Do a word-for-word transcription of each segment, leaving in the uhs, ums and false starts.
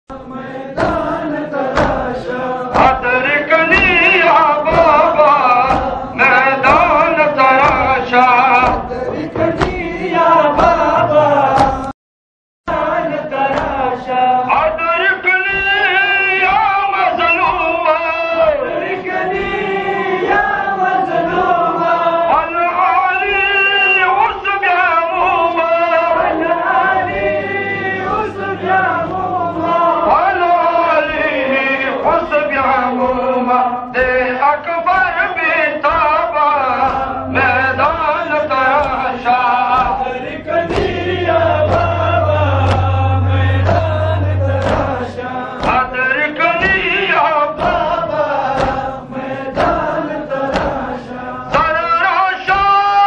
मैदान तराशा अदरकनी या बाबा मैदान तराशा अदरकनी या बाबा मैदान तराशा अदरकनी या मज़लूमा अदरकनी या मज़लूमा अल आली उसब यामूमा अल आली उसब यामूमा अल आली उसब यामूमा दे अकबर बेताबा मैदान तराशा अदरकनी या बाबा मैदान तराशा अदरकनी या बाबा मैदान तराशा तराशा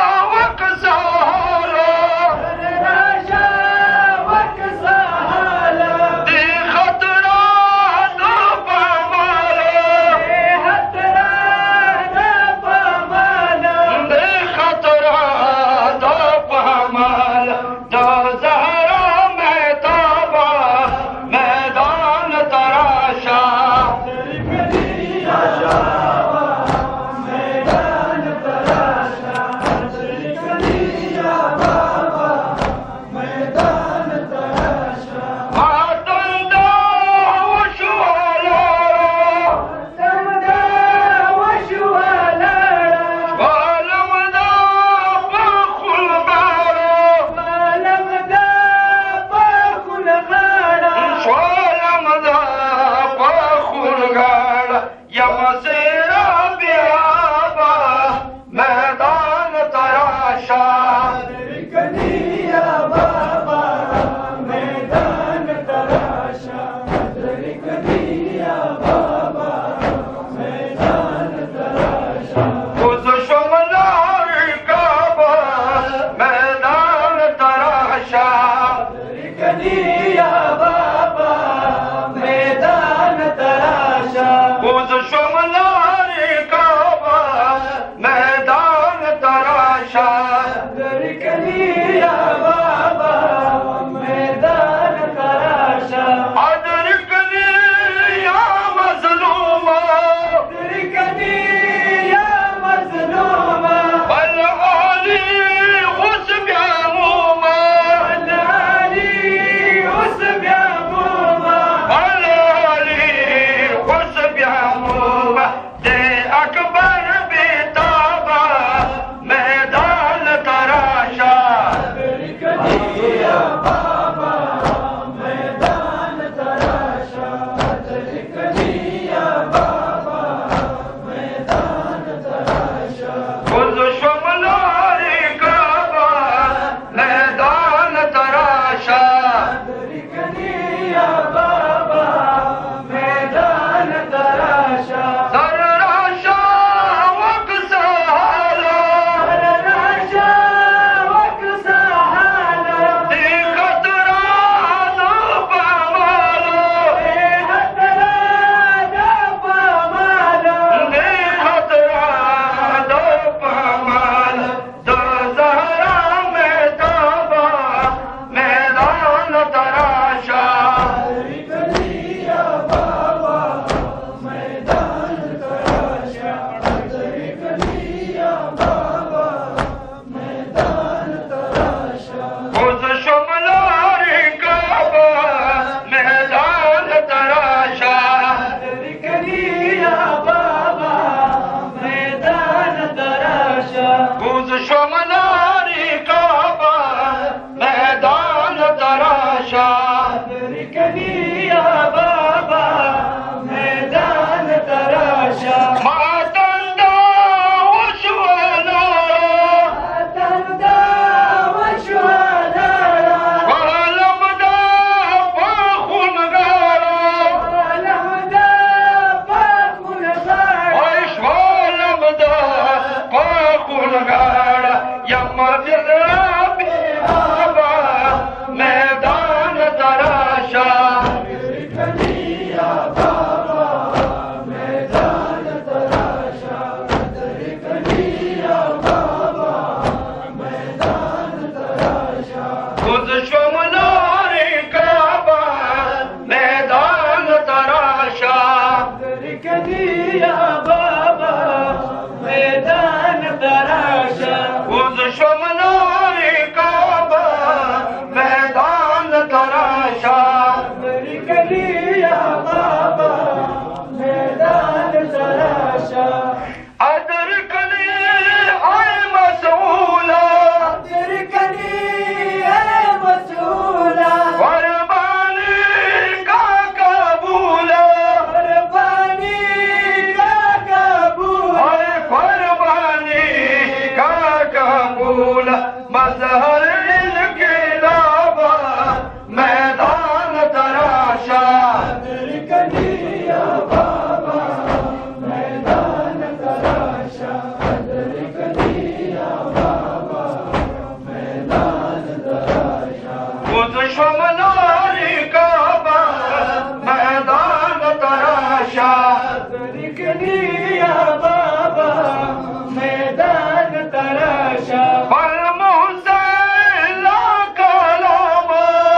वक्सालो तराशा वक्साला दे खतरा दो पामालो हतरा ना पमाला दे खतरा दो पामाल दो ज़हरा महताबा मैदान तराशा अदरकनी या बाबा मैदान तराशा अदरकनी या बाबा मैदान तराशा मातंदा वशवाला तमदा वशवाला वालमदा बखुलगारो मालमदा पाकुल गाड़ा वालमदा बखुलगाड़ यमसेरा बियाबा मैदान तराशा अदरकनी या बाबा मैदान तराशा अदरकनी या बाबा मैदान तराशा खुद शुमलार काबा मैदान तराशा अदरकनी या बाबा मैदान तराशा खुद शुमलार काबा मैदान तराशा अदरकनी या बाबा मैदान तराशा अदरकनी या मज़लूमा अदरकनी या मज़लूमा अल आली उसब यामूमा अल आली उसब यामूमा अल आली उसब यामूमा दे अकबर बेताबा मैदान तराशा अदरकनी या बाबा मैदान तराशा अदरकनी या बाबा मैदान तराशा खुद शुमलार काबा मैदान तराशा अदरकनी या बाबा मैदान तराशा तराशा वक्साला तराशा वक्साला दे खतरा दो पामालो हतरा ना पमाला दे खतरा दो पामाल दो ज़हरा महताबा मैदान तराशा अदरकनी या बाबा मैदान तराशा अदरकनी या बाबा मैदान तराशा खुद शुमलार काबा मैदान तराशा अदरकनी या बाबा मैदान तराशा खुद शुमलार काबा मैदान तराशा अदरकनी या बाबा मैदान तराशा मातंदा वशवाला तमदा वशवाला वालमदा बखुलगारो मालमदा पाकुल गाड़ा वालमदा बखुलगाड़ यमसेरा बियाबा मैदान तराशा अदरकनी या बाबा मैदान तराशा अदरकनी या बाबा मैदान तराशा खुद शुमलार काबा मैदान شوم لاری کعبه میدان تراشا کنی یا بابا میدان تراشا بل محسن لا کلام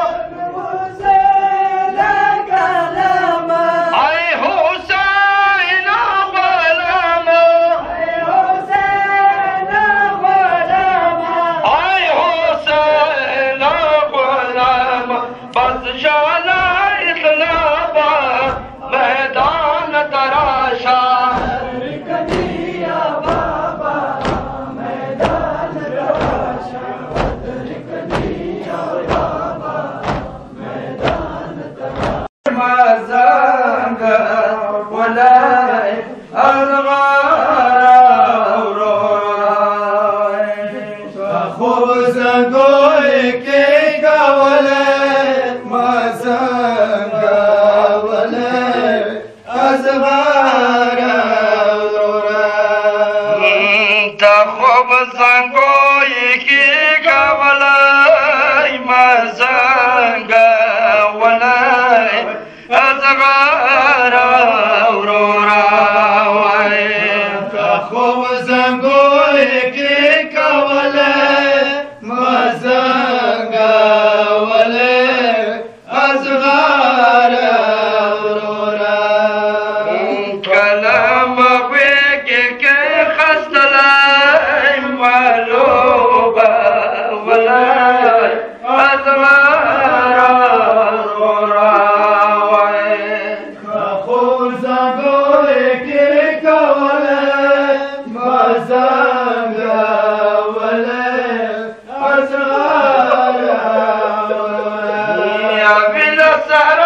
حسین کلام ای حسین غلام ای حسین غلام ای حسین غلام بس شالا اطلابا میدان تراشا کنی یا بابا میدان تراشا کنی یا بابا میدان تراشا مازنگ ولای الغار خوب زنگوی که گوله مازنگ وله از غار تا خوب زنگوی کی کولای مازنگ ولای از غار اورورا خوب زنگوی که کوله مازنگ وله از غار کلام ویکی که خستلای ملوبا ولای از غار اورورا خوب زنگوی که کوله مازنگ وله از غار یا بلا سرا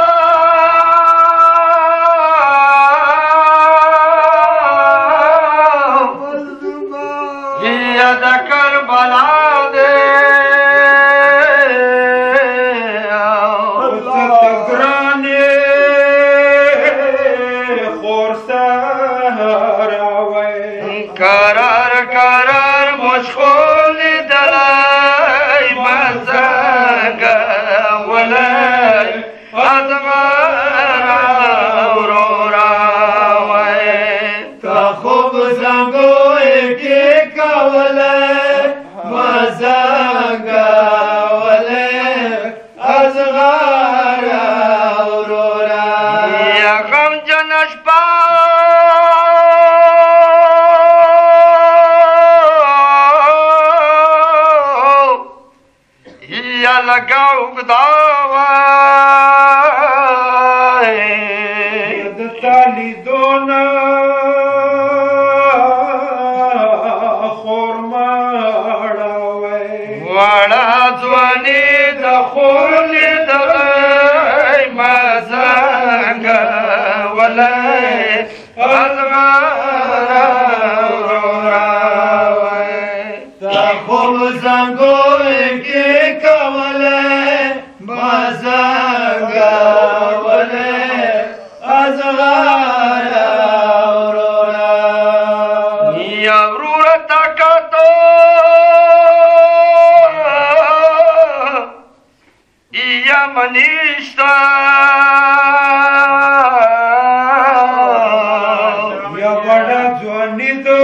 یا دا کربلا دے گرانی خورسر آوی قرار قرار مشغول دلای مزنگ ولای از غار اورورا تا خوب زنگوی که کوله مازنگ وله از غار اورورا یا غم جنش پا یا لگاو گداوای دتالی دونا خورماړاوي وړا ځواني د خول دلای مازنګ ولای از غار اورورا تا خوب زنگوی که کوله مازنگ وله از غار اورورا یا ورورا تاکاتو یا منیشتا یا بڑا جوانی دو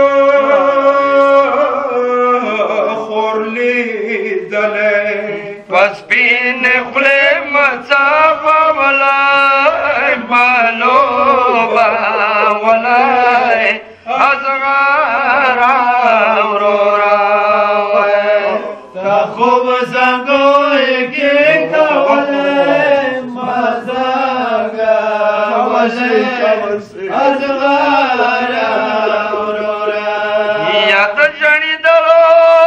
خورلی دلے پس پین خلی مصافا ولای مالوبا ولای از غار اورورا تا خوب زنگوی که کوله مازنگ وله از غار اورورا یا د جنی دلو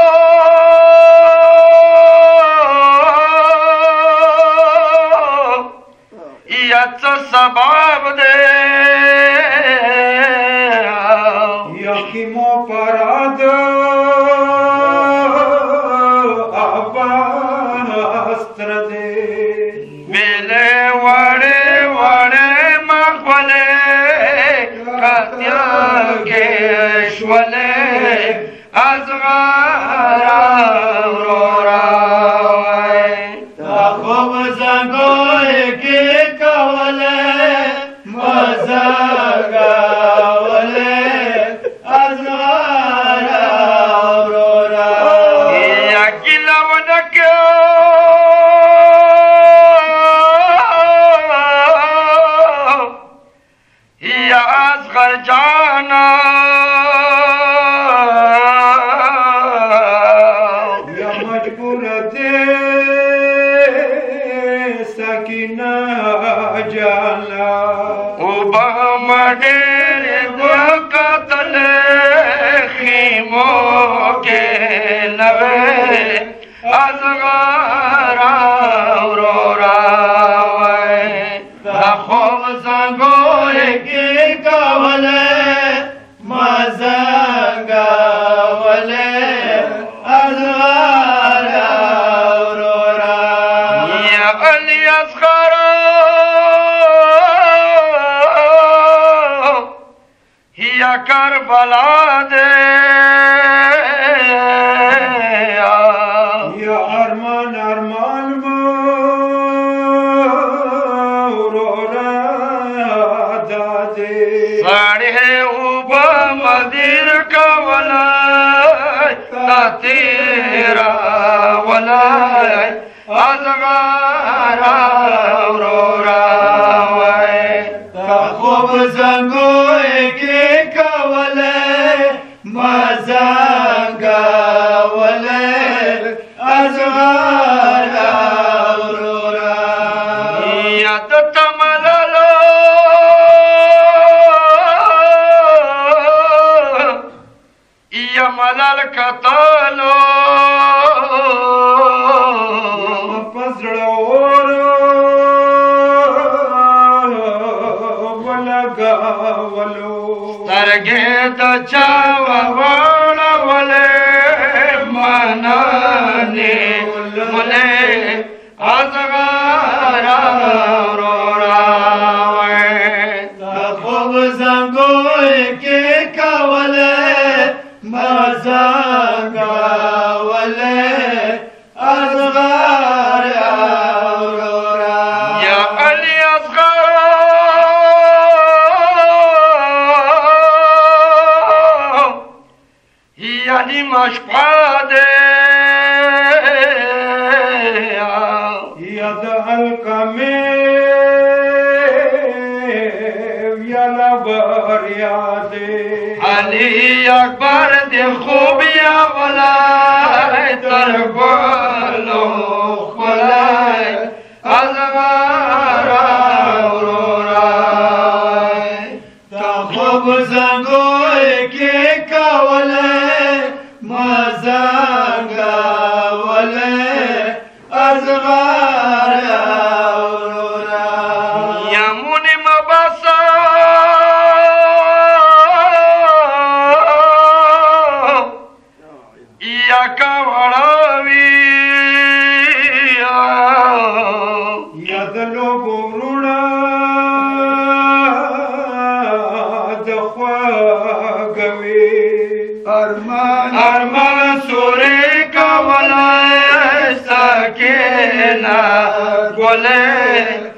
یا څه سبب دی یکی مو پراد آباستر دے ویلې وړې وړې مخولې کاتیا کې شولې از غار اورورا نوے ازغارا ورورا وے دا خوب زنگوئے کی کولے مزنگا ولے ازغارا ورورا یا علی اصغارا یا کربلا دے یا ارمان ارمان مورورا دادے ساڑھے اوبا مدیر کا ولائی تا تیرا ولائی ازغارا ورورا وے تا خوب زنگوئے کی کولے مزنگا ولے ازغارا ورورا یا تتمللو یا ملل کتالو پزڑورو ولگاولو سترگے دا چاوا وانا ولے منانے ولے ازغارا ورورا وے دا خوب زنگوئے کے کولے مزنگا ولے ازغارا ورورا یا علی اصغارا یعنی مشپادے یا دا حلقہ میں یا لبر یادے علی اکبر دے خوبیا ولائے تربالو خلائے ازغارا ورورا تا خوب زنگوئے کے کولے مزنگا ولے ازغارا ورورا یمونی مباسا یا کوڑاوی یا دلو بورونا دخواگوی ارمان ارمان سورے کا ولائے سکینہ گولے